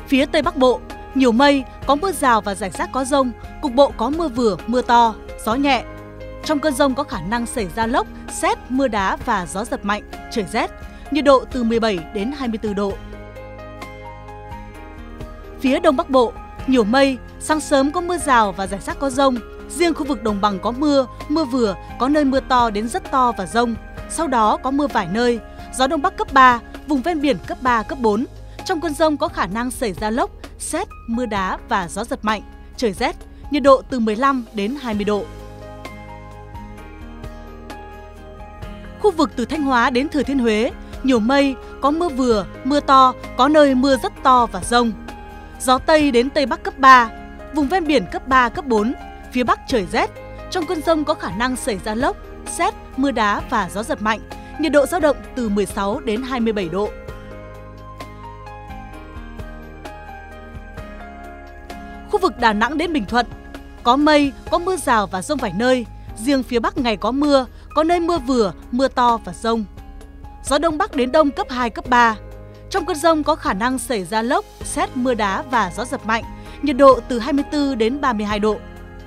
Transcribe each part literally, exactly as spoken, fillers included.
Phía Tây Bắc Bộ, nhiều mây, có mưa rào và rải rác có dông, cục bộ có mưa vừa, mưa to, gió nhẹ. Trong cơn dông có khả năng xảy ra lốc, sét, mưa đá và gió giật mạnh, trời rét, nhiệt độ từ mười bảy đến hai mươi tư độ. Phía Đông Bắc Bộ, nhiều mây, sáng sớm có mưa rào và rải rác có dông. Riêng khu vực đồng bằng có mưa, mưa vừa, có nơi mưa to đến rất to và dông. Sau đó có mưa vài nơi, gió Đông Bắc cấp ba, vùng ven biển cấp ba, cấp bốn. Trong cơn dông có khả năng xảy ra lốc, sét, mưa đá và gió giật mạnh, trời rét, nhiệt độ từ mười lăm đến hai mươi độ. Khu vực từ Thanh Hóa đến Thừa Thiên Huế, nhiều mây, có mưa vừa, mưa to, có nơi mưa rất to và dông. Gió Tây đến Tây Bắc cấp ba, vùng ven biển cấp ba, cấp bốn, phía Bắc trời rét. Trong cơn dông có khả năng xảy ra lốc, sét, mưa đá và gió giật mạnh, nhiệt độ dao động từ mười sáu đến hai mươi bảy độ. Khu vực Đà Nẵng đến Bình Thuận, có mây, có mưa rào và dông vài nơi. Riêng phía Bắc ngày có mưa, có nơi mưa vừa, mưa to và dông. Gió Đông Bắc đến Đông cấp hai, cấp ba. Trong cơn dông có khả năng xảy ra lốc, sét, mưa đá và gió giật mạnh, nhiệt độ từ hai mươi tư đến ba mươi hai độ.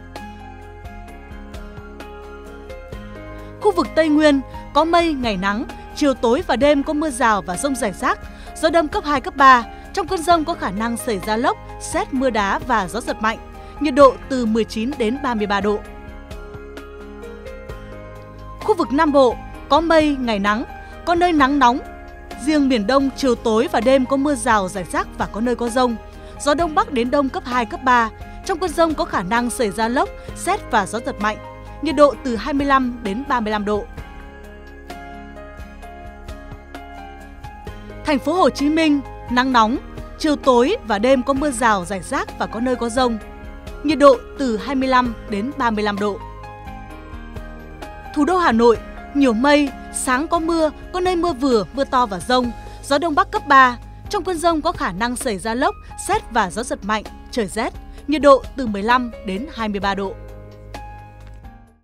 Khu vực Tây Nguyên, có mây, ngày nắng, chiều tối và đêm có mưa rào và dông rải rác, gió Đông cấp hai, cấp ba. Trong cơn dông có khả năng xảy ra lốc, sét, mưa đá và gió giật mạnh, nhiệt độ từ mười chín đến ba mươi ba độ. Khu vực Nam Bộ, có mây, ngày nắng, có nơi nắng nóng. Riêng miền Đông, chiều tối và đêm có mưa rào rải rác và có nơi có dông. Gió Đông Bắc đến Đông cấp hai, cấp ba. Trong cơn dông có khả năng xảy ra lốc, sét và gió giật mạnh, nhiệt độ từ hai mươi lăm đến ba mươi lăm độ. Thành phố Hồ Chí Minh, nắng nóng, chiều tối và đêm có mưa rào rải rác và có nơi có dông. Nhiệt độ từ hai mươi lăm đến ba mươi lăm độ. Thủ đô Hà Nội, nhiều mây, sáng có mưa, có nơi mưa vừa, mưa to và dông, gió Đông Bắc cấp ba. Trong cơn dông có khả năng xảy ra lốc, sét và gió giật mạnh, trời rét, nhiệt độ từ mười lăm đến hai mươi ba độ.